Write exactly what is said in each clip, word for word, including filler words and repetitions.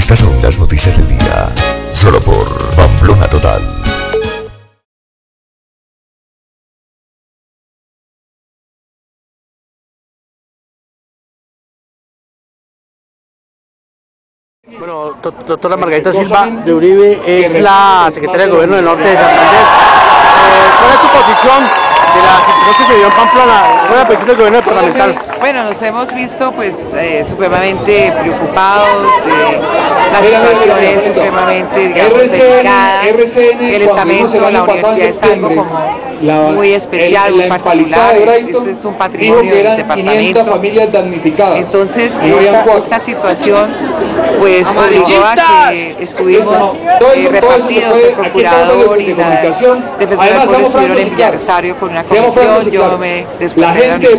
Estas son las noticias del día, solo por Pamplona Total. Bueno, doctora Margarita Silva de Uribe es la secretaria de Gobierno del Norte de Santander. Eh, ¿Cuál es su posición de la situación que se dio en Pamplona? ¿Cuál es la posición del gobierno departamental? Bueno, nos hemos visto pues eh, supremamente preocupados, de la situación es supremamente, digamos, delicada. El estamento de la universidad es algo como muy especial, muy particular, es, es un patrimonio del departamento. Entonces, esta, esta situación pues obligó a que estuvimos eh, repartidos, el procurador y la defensora del pueblo estuvieron en Villarosario con una comisión, yo me desplacé a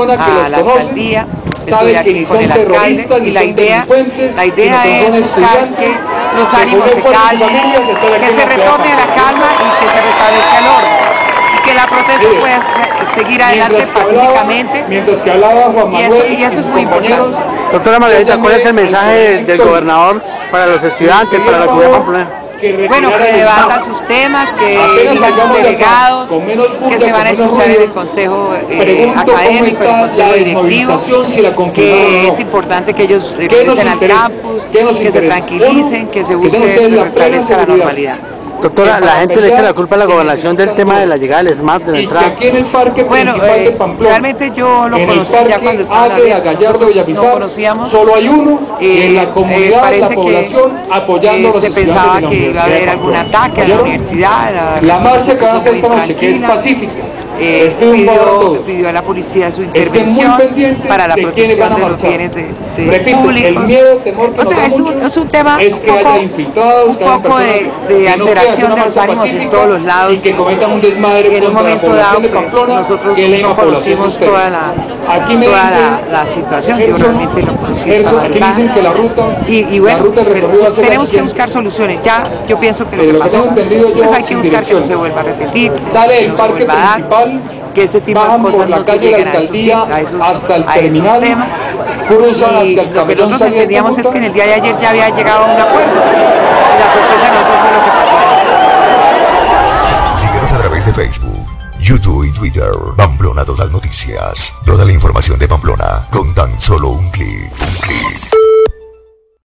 la alcaldía, estoy aquí con el alcalde y la idea, la idea es buscar que los ánimos se calmen, que se retorne a la calma y que se restablezca el orden. Que la protesta pueda seguir adelante pacíficamente, mientras que hablaba Juan Manuel, y eso, y eso es muy importante. Doctora Margarita, ¿cuál es el mensaje del, del gobernador para los estudiantes, para la comunidad pamplonesa? Bueno, que debatan sus temas, que elijan sus delegados, que se van a escuchar en el consejo eh, académico, en el consejo directivo, que es importante que ellos regresen al campus, que se tranquilicen, que se busque, se restablezca la normalidad. Doctora, la gente le echa la culpa a la gobernación del tema de la llegada del SMART, de la entrada. Aquí en el parque bueno, eh, de Pamplona, realmente yo lo conocí ya cuando estaba en la Gallardo y Villamizar, no conocíamos. Solo hay uno eh, en la comunidad, eh, parece la población, que apoyando eh, se pensaba que iba a haber algún ataque a la universidad. La, la marcha que va a hacer esta noche, que es pacífica. Eh, pidió, pidió a la policía su intervención para la protección de los bienes de, de Repito, públicos. El miedo, temor que o sea, es un, es un tema es que un poco, haya infiltrados, un poco de, de alteración no de los ánimos en todos los lados y que cometan un desmadre en un momento dado, pues, Pamplona, nosotros no conocimos toda la, aquí me toda dicen, la, la situación, yo realmente lo conocí Gerson, esta aquí me dicen que la ruta, y, y bueno, la ruta pero tenemos que buscar soluciones. Ya yo pienso que lo que pasó, pues hay que buscar que no se vuelva a repetir, que sale del parque principal, que ese tipo de cosas no se lleguen a esos, a esos, hasta el a esos terminal, temas. Cruzan Y hasta el lo que nosotros entendíamos es que en el día de ayer ya había llegado a un acuerdo. Y la sorpresa de nosotros fue lo que pasó. Síguenos a través de Facebook, YouTube y Twitter. Pamplona Total Noticias. Toda la información de Pamplona con tan solo un clic. Un clic.